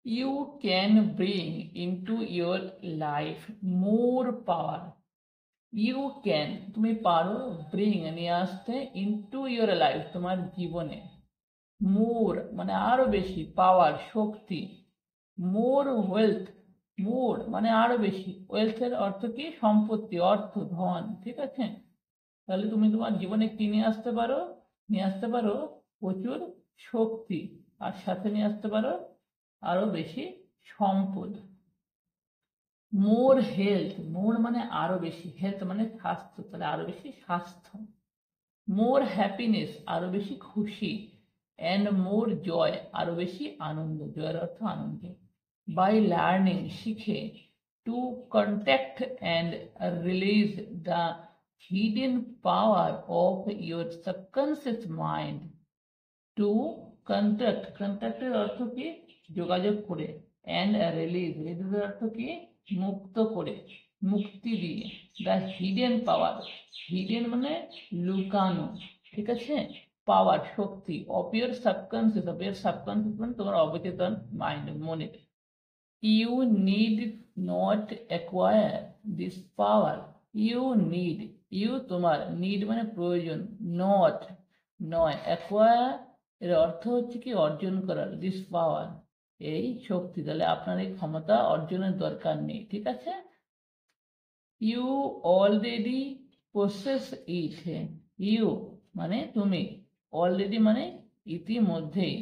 You can bring into your life more power. You can, তুমি পারো, bring নিয়ে আসতে into your life, তোমার জীবনে, more মানে আরো বেশি, পাওয়ার শক্তি, more wealth, more মানে আরো বেশি, wealth এর অর্থ কি? সম্পত্তি, অর্থ, ধন, ঠিক আছে? তাহলে তুমি তোমার জীবনে কি নিয়ে আসতে পারো? নিয়ে আসতে পারো প্রচুর শক্তি, আর সাথে নিয়ে আসতে পারো আরো বেশি সম্পদ। মোর হেলথ, মোর মানে আরো বেশি, হেলথ মানে স্বাস্থ্য, তাহলে আরো বেশি স্বাস্থ্য। মোর হ্যাপিনেস, আরো বেশি খুশি। অ্যান্ড মোর জয়, আরো বেশি আনন্দ, জয়ের অর্থ আনন্দ। বাই লার্নিং, শিখে। To contact and release the hidden power of your subconscious mind. To contact, কন্ট্যাক্টের অর্থ কি? যোগাযোগ করে। অ্যান্ড রিলিজ, রিলিজের অর্থ কি? মুক্ত করে, মুক্তি দিয়ে। দ্য হিডেন পাওয়ার, হিডেন মানে লুকানো, ঠিক আছে? পাওয়ার শক্তি, of your subconscious, of your subconscious মানে তোমার অবচেতন মাইন্ড, মনের। You need not acquire this power. You need, you তোমার, নিড মানে প্রয়োজন, নট নয়, অ্যাকোয়ার এর অর্থ হচ্ছে কি? অর্জন করার, দিস পাওয়ার এই শক্তি, তাহলে আপনার এই ক্ষমতা অর্জনের দরকার নেই, ঠিক আছে? You already possess it, you মানে তুমি, অলরেডি মানে ইতিমধ্যেই,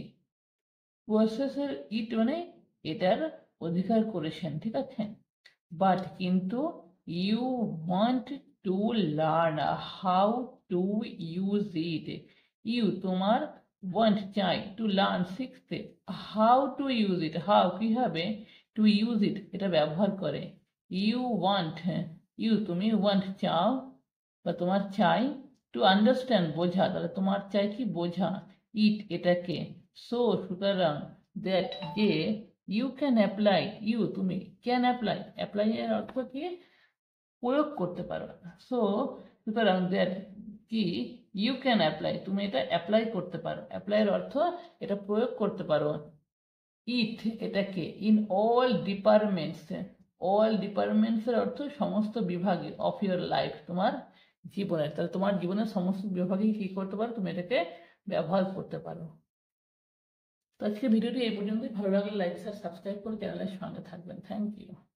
পসেসের ইট মানে এটার অধিকার করেছেন, ঠিক আছে? বাট কিন্তু, you want to learn how to use it, you তোমার, ওয়ান্ট চাই, টু লার্ন শিখতে, how to use it how কিভাবে, টু ইউজ ইট এটা ব্যবহার করে। ইউ ওয়ান্ট, ইউ তুমি, ওয়ান্ট চাও বা তোমার চাই, টু আন্ডারস্ট্যান্ড বোঝা, তাহলে তোমার চাই কি? বোঝা, ইট এটাকে, সো সুতরাং, দ্যাট যে, ইউ ক্যান অ্যাপ্লাই, ইউ তুমি, ক্যান অ্যাপ্লাই, অ্যাপ্লাই এর অর্থ কি? প্রয়োগ করতে পারো। সো সুতরাং দ্যাট কি? ইউ ক্যান অ্যাপ্লাই, তুমি এটা অ্যাপ্লাই করতে পারো, অ্যাপ্লাই এর অর্থ এটা প্রয়োগ করতে পারো। ইট এটাকে, in all departments, all departments এর অর্থ সমস্ত বিভাগে, অফ ইউর লাইফ তোমার জীবনের, তাহলে তোমার জীবনের সমস্ত বিভাগে কি করতে পারো? তুমি এটাকে ব্যবহার করতে পারো। তো আজকে ভিডিওটি এই পর্যন্তই। ভালো লাগলে লাইক শেয়ার সাবস্ক্রাইব করে চ্যানেলের সঙ্গে থাকবেন। Thank you.